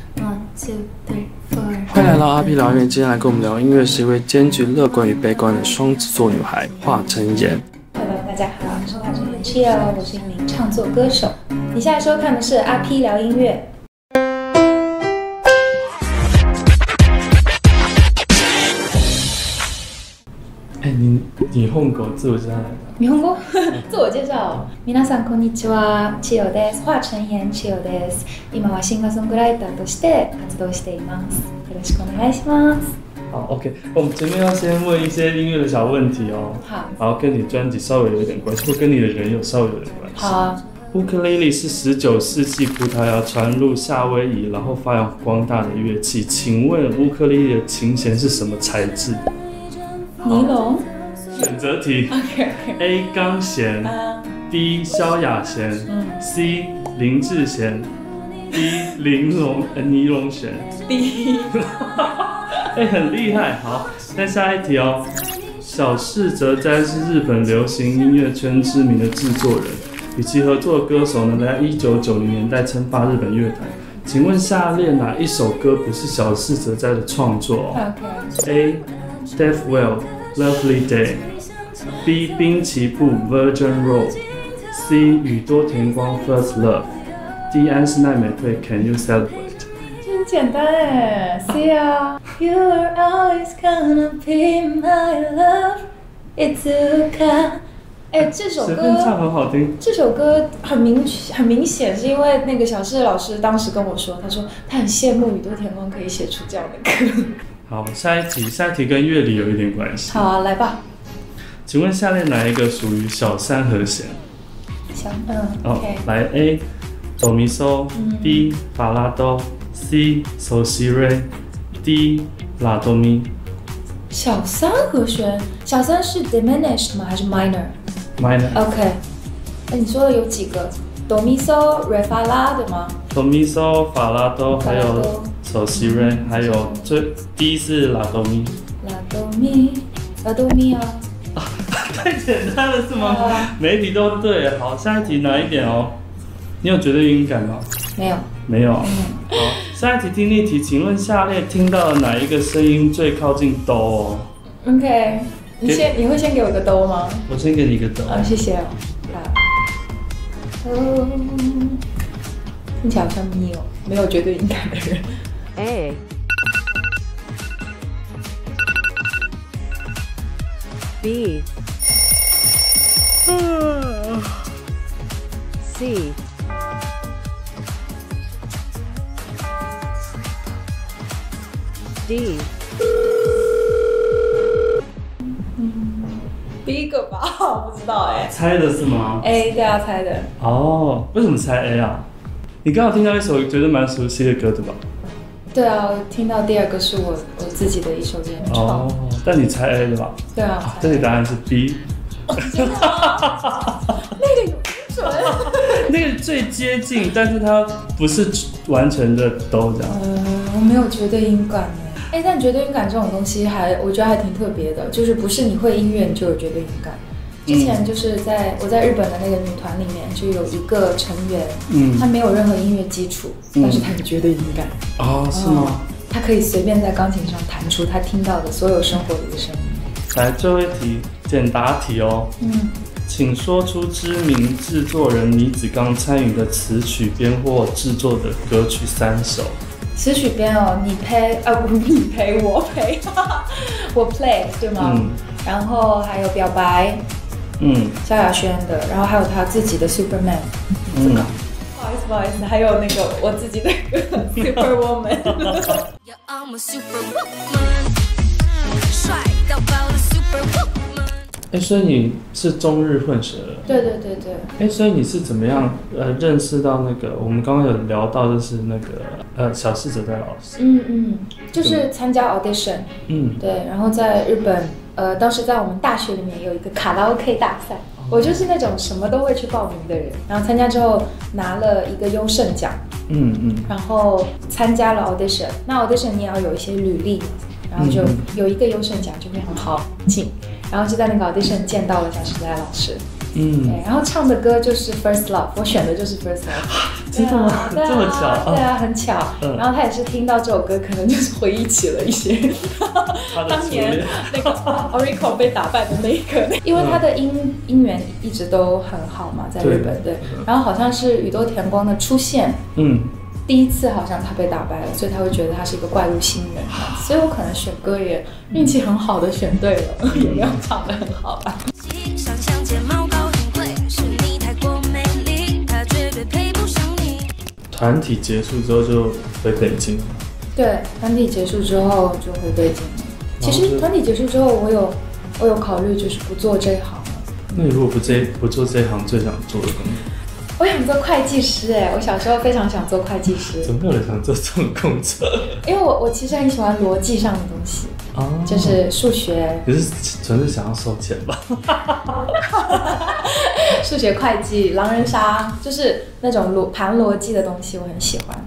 One, two, three, four。 欢迎来到阿 P 聊音乐，今天来跟我们聊音乐是一位兼具乐观与悲观的双子座女孩华晨妍。 Hello， 大家好，我是华晨妍 Chio， 我是一名唱作歌手。你现在收看的是阿 P 聊音乐。 日本語自我介紹来日本語自我介紹。皆さんこんにちは、Chioです。華晨妍 Chioです。今はシンガーソングライターとして活動しています。よろしくお願いします。 好 ，OK， 我们前面要先问一些音乐的小问题哦。 好。 然后跟你专辑稍微有点关系，或跟你的人有稍微有点关系。 好啊。 乌克丽丽是19世纪葡萄牙传入夏威夷，然后发扬光大的乐器。请问乌克丽丽的琴弦是什么材质？ 尼龙。 选择题 ：A 钢弦，B 萧亚弦，C 林志弦，D 尼龙弦。 D 很厉害。好，那下一题哦。小室哲哉是日本流行音乐圈知名的制作人，与其合作的歌手呢，在1990年代称霸日本乐坛。请问下列哪一首歌不是小室哲哉的创作 ？A. Deaf Well Lovely Day B. 滨崎步 Virgin Road C. 宇多田光 First Love D. 安室奈美惠 Can You Celebrate 很简单哎 ，C 啊 You are always gonna be my love Itsuka 哎，这首歌随便唱很好听。 这首歌很明显是因为那个小室老师当时跟我说，他说他很羡慕宇多田光可以写出这样的歌。 好，下一题跟乐理有一点关系。 好啊，来吧。 请问下列哪一个属于小三和弦？OK。来 A 哆咪嗦 B 法拉哆 C 嗦西瑞 D 拉哆咪。 小三和弦，小三是 diminished 吗？还是 minor？OK。那你说的有几个？哆咪嗦、瑞法拉对吗？ 哆咪嗦、法拉哆，还有嗦西瑞，还有最 D 是拉哆咪。拉哆咪啊！太简单了是吗？每一题都对。好，下一题难一点哦。你有绝对音感吗？ 没有。 没有。好，下一题听力题，请问下列听到的哪一个声音最靠近哆哦 ？OK， 你会先给我一个哆吗？ 我先给你一个哆。 谢谢哦。听起来好像咪哦，没有绝对音感的人。 A B C D 第一个吧，我不知道哎。 猜的是吗 ？A 对啊，猜的。 哦，为什么猜 A 啊？你刚好听到一首觉得蛮熟悉的歌对吧？对啊，我听到第二个是我自己的一首原创。 哦，但你猜 A 对吧？ 对啊。 这里答案是 B。 真的吗？那个有准。 那个最接近，但是它不是完全的哆这样。 我没有绝对音感哎。但绝对音感这种东西我觉得还挺特别的，就是不是你会音乐你就有绝对音感。之前就是我在日本的那个女团里面，就有一个成员，她没有任何音乐基础，但是她有绝对音感。 哦，是吗？ 她可以随便在钢琴上弹出她听到的所有生活里的声音。 来，最后一题简答题哦。请说出知名制作人倪子刚参与的词曲编或制作的歌曲3首。 词曲编哦，你陪我陪，我 play 对吗？然后还有表白，萧亚轩的，然后还有他自己的 Superman，不好意思，还有那个我自己的歌 Superwoman。 所以你是中日混血的。 对。 所以你是怎么样认识到那个？我们刚刚有聊到，就是那个小室哲哉老师。 就是参加 audition。对，然后在日本，当时在我们大学里面有一个卡拉 OK 大赛，我就是那种什么都会去报名的人。然后参加之后拿了一个优胜奖。然后参加了 audition， 那 audition 你也要有一些履历，然后就有一个优胜奖就会很好进。然后就在那个 audition 见到了小室哲哉老师，对，然后唱的歌就是 First Love， 我选的就是 First Love， 真的吗？这么巧？ 对啊，很巧。然后他也是听到这首歌，可能就是回忆起了一些当年那个 Oricon 被打败的那一刻，因为他的音源一直都很好嘛，在日本对。然后好像是宇多田光的出现，第一次好像他被打败了，所以他会觉得他是一个怪物新人，所以我可能选歌也运气很好的选对了，也没有唱得很好吧。 团体结束之后就回北京了。 对，团体结束之后就回北京了。其实团体结束之后，我有考虑就是不做这一行了。 那你如果不做这一行，最想做的工作？ 我想做会计师我小时候非常想做会计师。 怎么有人想做这种工作？ 因为我其实很喜欢逻辑上的东西，就是数学。 可是纯是想要收钱吧？ 数学、会计、狼人杀，就是那种盘逻辑的东西，我很喜欢。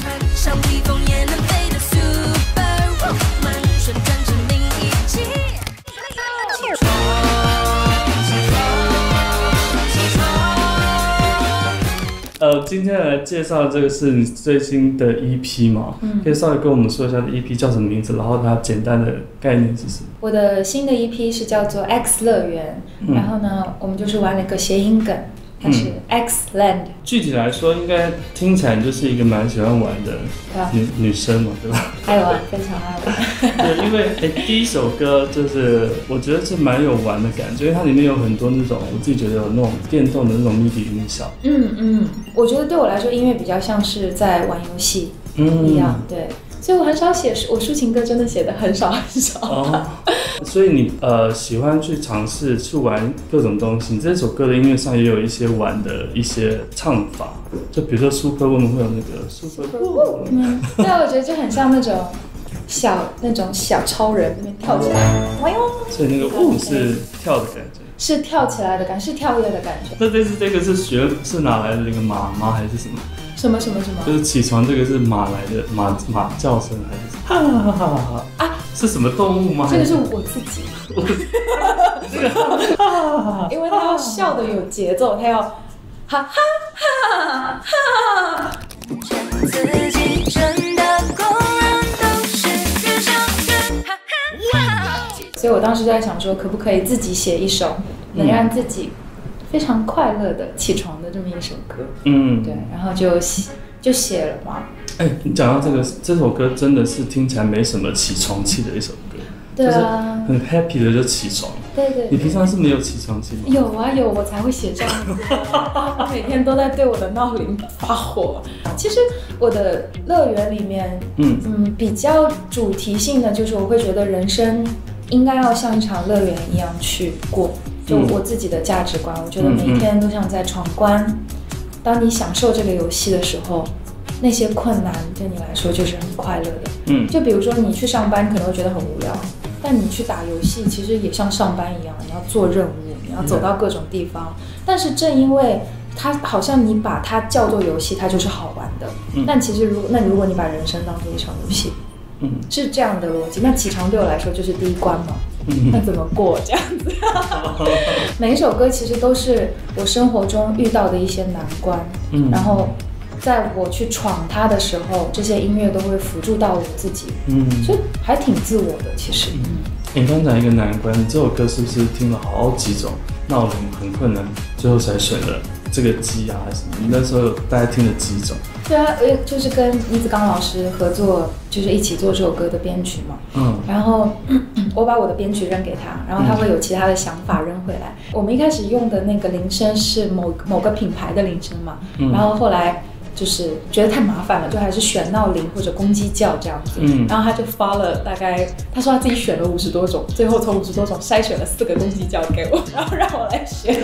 今天来介绍这个是你最新的 EP 吗？可以稍微跟我们说一下的 EP 叫什么名字，然后它简单的概念是什么？ 我的新的 EP 是叫做 X 乐园，然后呢，我们就是玩了一个谐音梗，它是 X Land。具体来说，应该听起来就是一个蛮喜欢玩的女生嘛，对吧？ 爱玩，非常爱玩。 对，因为第一首歌就是我觉得是蛮有玩的感觉，因为它里面有很多那种我自己觉得有那种电动的那种 MIDI 音效。 我觉得对我来说，音乐比较像是在玩游戏一样，对。所以我很少写我抒情歌，真的写的很少很少。 所以你喜欢去尝试去玩各种东西。你这首歌的音乐上也有一些玩的一些唱法，就比如说 Super Woman 会有那个 Super Woman， 对，我觉得就很像那种小超人那边跳起来， 所以那个舞是跳的感觉， 是跳起来的感觉，是跳跃的感觉。 那这个是哪来的那个马吗？还是什么？ 什么？ 就是起床这个是马来的马叫声还是哈哈哈哈啊？是什么动物吗？ 这个是我自己。 这个因为他要笑的有节奏，他要哈哈哈哈。自己真的果然都是越想越哈哈。所以我当时就在想说，可不可以自己写一首能让自己非常快乐的起床的这么一首歌，对，然后就写了嘛。 你讲到这首歌真的是听起来没什么起床气的一首歌， 对啊， 就是很 happy 的就起床。 对。 你平常是没有起床气吗？ 有，我才会写这样子。我每天都在对我的闹铃发火。其实我的乐园里面，比较主题性的就是我会觉得人生应该要像一场乐园一样去过。就我自己的价值观，我觉得每一天都像在闯关。当你享受这个游戏的时候，那些困难对你来说就是很快乐的。就比如说你去上班可能会觉得很无聊，但你去打游戏其实也像上班一样，你要做任务，你要走到各种地方。但是正因为它好像你把它叫做游戏，它就是好玩的。但其实如果你把人生当做一场游戏，是这样的逻辑，那起床对我来说就是第一关嘛。那怎么过这样子？每一首歌其实都是我生活中遇到的一些难关，然后在我去闯它的时候，这些音乐都会辅助到我自己，所以还挺自我的其实。 你刚讲一个难关，你这首歌是不是听了好几种闹铃很困难，最后才选了这个G啊还是什么？你那时候有大概听了几种？ 对啊，就是跟倪子刚老师合作，就是一起做这首歌的编曲嘛。然后我把我的编曲扔给他，然后他会有其他的想法扔回来。我们一开始用的那个铃声是某个品牌的铃声嘛，然后后来就是觉得太麻烦了，就还是选闹铃或者公鸡叫这样子。然后他就发了大概，他说他自己选了50多种，最后从50多种筛选了4个公鸡叫给我，然后让我来选。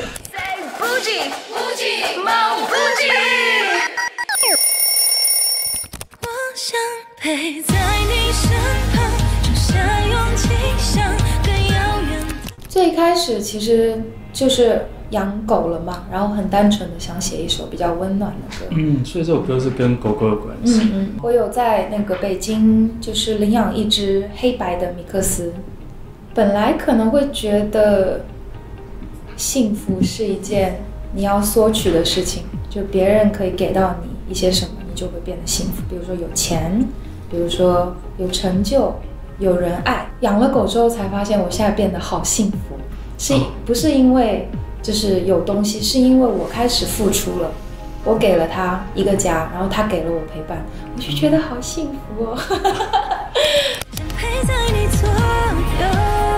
我想陪在你身旁，就像勇气像更遥远。最开始其实就是养狗了嘛，然后很单纯的想写一首比较温暖的歌。 所以这首歌是跟狗狗有关系。 我有在那个北京就是领养一只黑白的米克斯。本来可能会觉得幸福是一件你要索取的事情，就别人可以给到你一些什么，你就会变得幸福。比如说有钱，比如说有成就，有人爱。养了狗之后才发现，我现在变得好幸福，不是因为就是有东西，是因为我开始付出了，我给了他一个家，然后他给了我陪伴，我就觉得好幸福哦。想陪在你左右，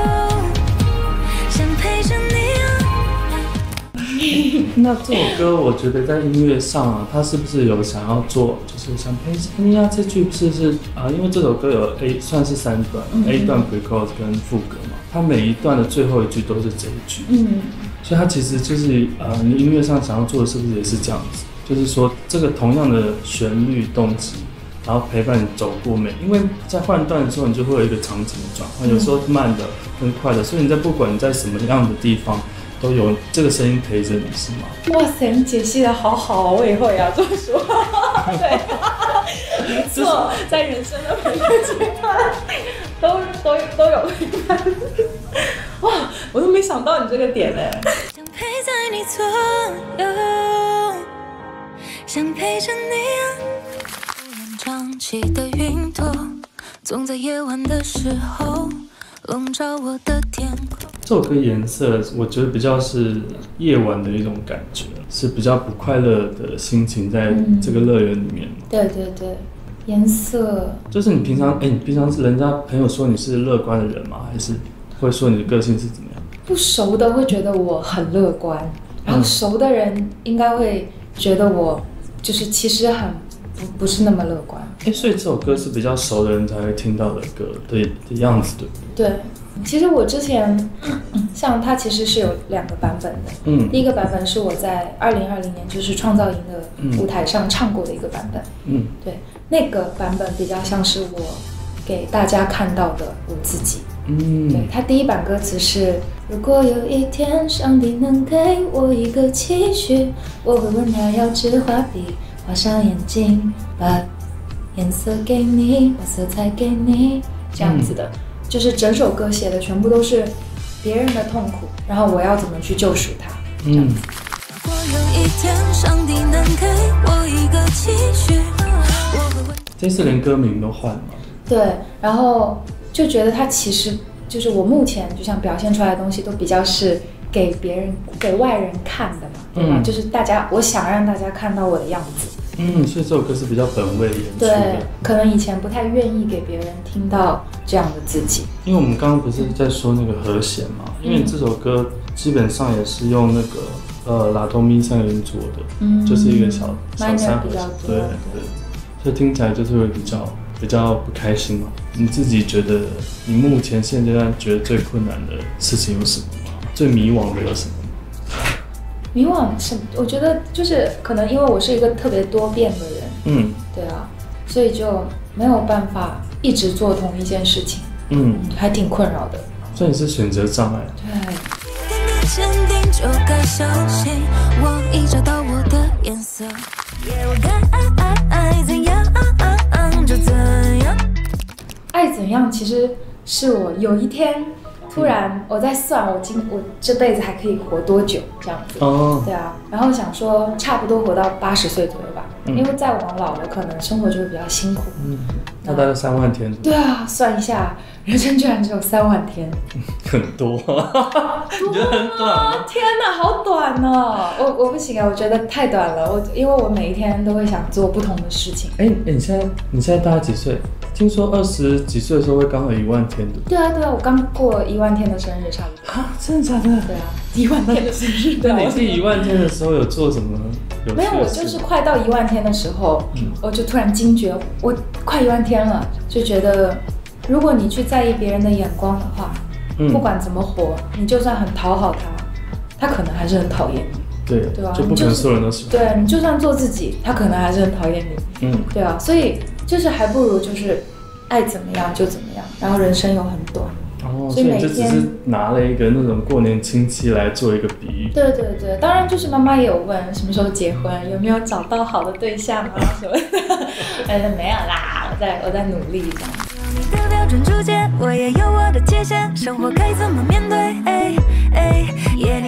想陪着你。那这首歌，我觉得在音乐上啊，它是不是有想要做，就是想陪着你啊？这句是因为这首歌有 A 算是3段，A 段 pre-chorus 跟副歌嘛，它每一段的最后一句都是这一句，所以它其实就是你音乐上想要做的是不是也是这样子？就是说这个同样的旋律动机，然后陪伴你走过因为在换段的时候，你就会有一个场景的转换，有时候慢的跟快的，所以不管你在什么样的地方。都有这个声音陪着你，是吗？ 哇塞，你解析的好好，我也会这么说。对，没错，在人生的每个阶段都有陪伴。哇，我都没想到你这个点呢。想陪在你左右，想陪着你。乌烟瘴气的云朵，总在夜晚的时候笼罩我的天空。 这首歌颜色，我觉得比较是夜晚的一种感觉，是比较不快乐的心情在这个乐园里面。 对对对，颜色就是你平常是人家朋友说你是乐观的人吗？还是会说你的个性是怎么样？ 不熟的会觉得我很乐观，然后熟的人应该会觉得我就是其实不是那么乐观。 所以这首歌是比较熟的人才会听到的歌的样子，对不对？ 对。其实我之前像它其实是有2个版本的，第一个版本是我在2020年就是创造营的舞台上唱过的一个版本，对，那个版本比较像是我给大家看到的我自己，对，它第一版歌词是：如果有一天上帝能给我一个期许，我会问他要支画笔，画上眼睛，把颜色给你，把色彩给你，这样子的。就是整首歌写的全部都是别人的痛苦，然后我要怎么去救赎他，这样子。如果有一天上帝能给我一个期许， 这次连歌名都换了。 对，然后就觉得他其实就是我目前就像表现出来的东西都比较是给外人看的嘛，对吧？就是我想让大家看到我的样子。 所以这首歌是比较本位演出的。 对，可能以前不太愿意给别人听到这样的自己。 因为我们刚刚不是在说那个和弦嘛，因为这首歌基本上也是用那个拉哆咪3个音做的，就是一个小3和弦，对，所以听起来就是会比较不开心嘛。你自己觉得你目前现阶段觉得最困难的事情有什么吗？最迷惘的有什么？ 迷惘是，我觉得就是可能因为我是一个特别多变的人，对啊，所以就没有办法一直做同一件事情，还挺困扰的。 所以你是选择障碍。 对。 坚定就该小心，我已找到我的颜色，我该爱怎样就怎样。 爱怎样其实是我有一天。突然我在算我这辈子还可以活多久这样子，对啊，然后想说差不多活到80岁左右吧，因为再往老了可能生活就会比较辛苦， 那大概3万天。 对啊，算一下，人生居然只有3万天， 很多，你觉得很短吗？ 天哪，好短哦！我不行啊，我觉得太短了，因为我每一天都会想做不同的事情。 你现在大概几岁？听说20几岁的时候会刚好1万天的。 对啊，我刚过1万天的生日，差不多。 真的假的？ 对啊，1万天的生日。 那你第1万天的时候有做什么？ 没有，我就是快到1万天的时候，我就突然惊觉，我快1万天了，就觉得，如果你去在意别人的眼光的话，不管怎么活，你就算很讨好他可能还是很讨厌你。对吧？ 就不可能所有人都喜欢。 对，你就算做自己，他可能还是很讨厌你。对啊，所以就是还不如就是爱怎么样就怎么样，然后人生又很短。 所以你就只是拿了一个那种过年亲戚来做一个比喻。 对，当然就是妈妈也有问什么时候结婚，有没有找到好的对象啊什么的。没有啦，我在努力这样。你的标准主见，我也有我的界限，生活该怎么面对？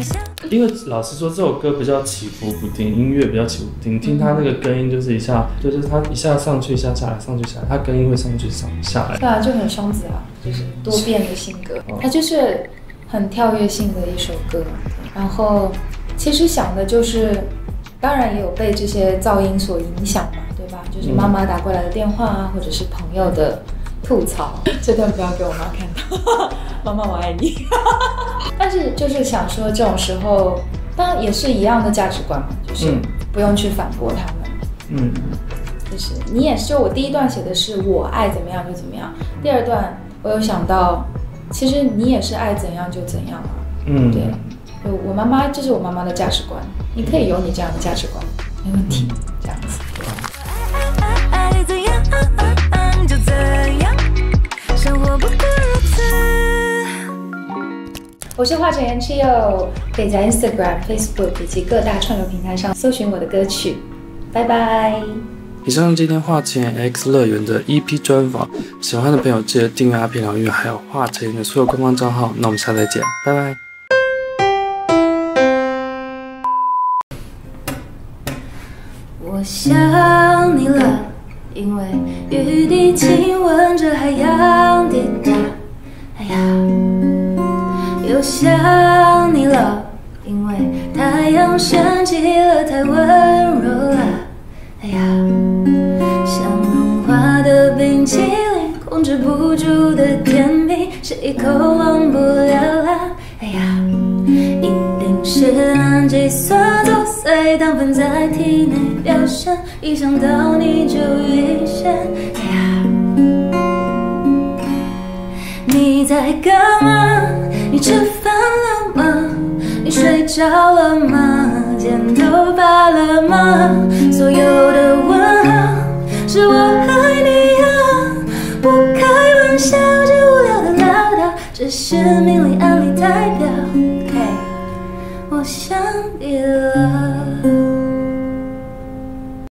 因为老实说，这首歌比较起伏不定，音乐比较起伏不定，听它那个根音就是它一下上去一下下来，上去下来，它根音会上去下来。 对啊，就很双子啊，就是多变的性格，它就是很跳跃性的一首歌。然后其实想的就是，当然也有被这些噪音所影响嘛，对吧？就是妈妈打过来的电话啊，或者是朋友的吐槽，这段不要给我妈看到，妈妈我爱你。但是就是想说，这种时候当然也是一样的价值观嘛，就是不用去反驳他们。就是你也是，就我第一段写的是我爱怎么样就怎么样，第二段我有想到，其实你也是爱怎样就怎样嘛。对，我妈妈这是我妈妈的价值观，你可以有你这样的价值观，没问题，这样子。 爱怎样就怎样，生活不过如此。 我是华晨妍 Chio， 可以在 Instagram、Facebook 以及各大串流平台上搜寻我的歌曲。拜拜。 以上今天华晨妍 X 乐园的 EP 专访，喜欢的朋友记得订阅阿平疗愈，还有华晨妍的所有官方账号。那我们下次再见，拜拜。 我想你了，因为雨滴亲吻着海洋滴答。哎呀，又想你了，因为太阳升起了，太温柔了。哎呀，像融化的冰淇淋，控制不住的甜蜜，是一口忘不了啦。哎呀，一定是氨基酸作祟，糖分在体内表现，一想到你就晕眩。哎呀，你在干嘛？你吃饭了吗？你睡着了吗？剪头发了吗？所有的问号是我爱你啊，不开玩笑，这无聊的唠叨只是明里暗里代表。我想你了。